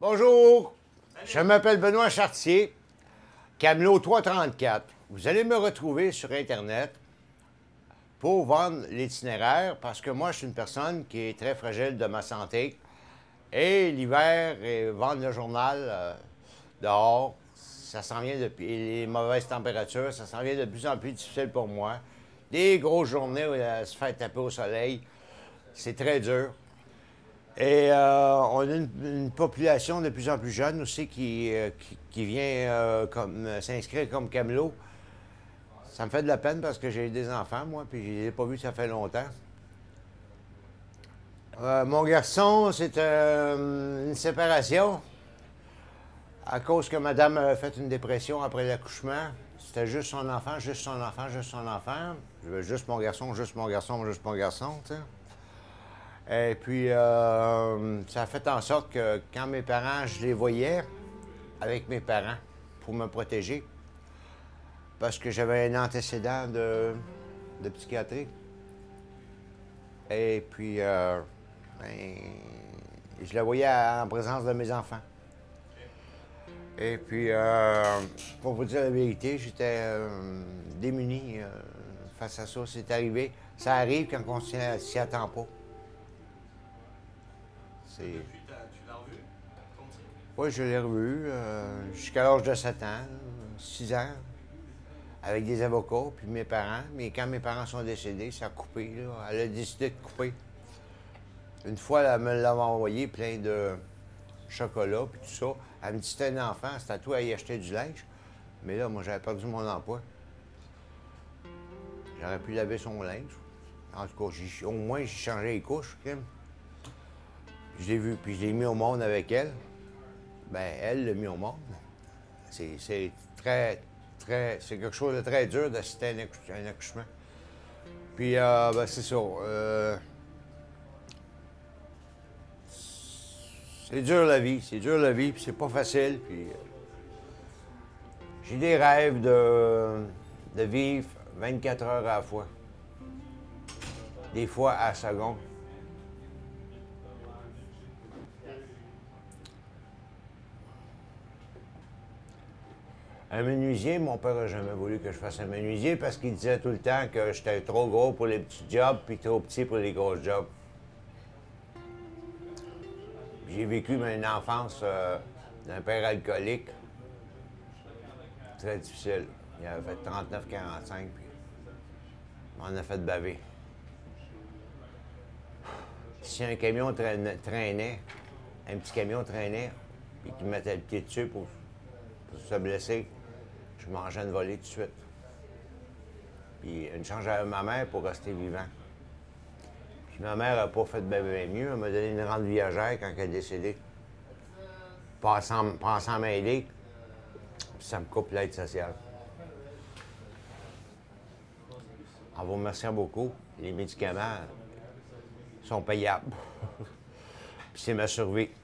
Bonjour, je m'appelle Benoît Chartier, Camelot 334. Vous allez me retrouver sur Internet pour vendre l'itinéraire parce que moi, je suis une personne qui est très fragile de ma santé. Et l'hiver, vendre le journal dehors, ça s'en vient depuis les mauvaises températures, ça s'en vient de plus en plus difficile pour moi. Des grosses journées où se faire taper au soleil, c'est très dur. Et on a une population de plus en plus jeune aussi qui vient s'inscrire comme camelot. Ça me fait de la peine parce que j'ai des enfants, moi, puis je ne les ai pas vus ça fait longtemps. Mon garçon, c'est une séparation à cause que madame a fait une dépression après l'accouchement. C'était juste son enfant, juste son enfant, juste son enfant. Je veux juste mon garçon, juste mon garçon, juste mon garçon, tu sais. Et puis, ça a fait en sorte que quand mes parents, je les voyais avec mes parents pour me protéger, parce que j'avais un antécédent de psychiatrie. Et puis, je la voyais en présence de mes enfants. Et puis, pour vous dire la vérité, j'étais démuni face à ça. C'est arrivé. Ça arrive quand on s'y attend pas. Depuis, tu l'as revu? Oui, je l'ai revu jusqu'à l'âge de 7 ans, 6 ans, avec des avocats, puis mes parents. Mais quand mes parents sont décédés, ça a coupé. Là. Elle a décidé de couper. Une fois, elle me l'avait envoyé plein de chocolat, puis tout ça. Elle me dit c'était un enfant, c'était à toi à y acheter du linge. Mais là, moi, j'avais perdu mon emploi. J'aurais pu laver son linge. En tout cas, au moins, j'ai changé les couches. Je l'ai vu, puis je l'ai mis au monde avec elle. Ben, elle l'a mis au monde. C'est c'est quelque chose de très dur d'assister à un accouchement. Puis, ben, c'est ça. C'est dur la vie, puis c'est pas facile. Puis, j'ai des rêves de vivre 24 heures à la fois. Des fois à la seconde. Un menuisier, mon père n'a jamais voulu que je fasse un menuisier parce qu'il disait tout le temps que j'étais trop gros pour les petits jobs puis trop petit pour les gros jobs. J'ai vécu une enfance d'un père alcoolique très difficile. Il avait fait 39-45 puis on en a fait baver. Si un camion traînait, un petit camion traînait, puis qu'il mettait le pied dessus pour se blesser, je mangeais une volée tout de suite. Puis une chance, j'avais ma mère pour rester vivant. Puis ma mère n'a pas fait bien mieux. Elle m'a donné une rente viagère quand elle est décédée. Pensant m'aider, puis ça me coupe l'aide sociale. En vous remerciant beaucoup, les médicaments sont payables. Puis c'est ma survie.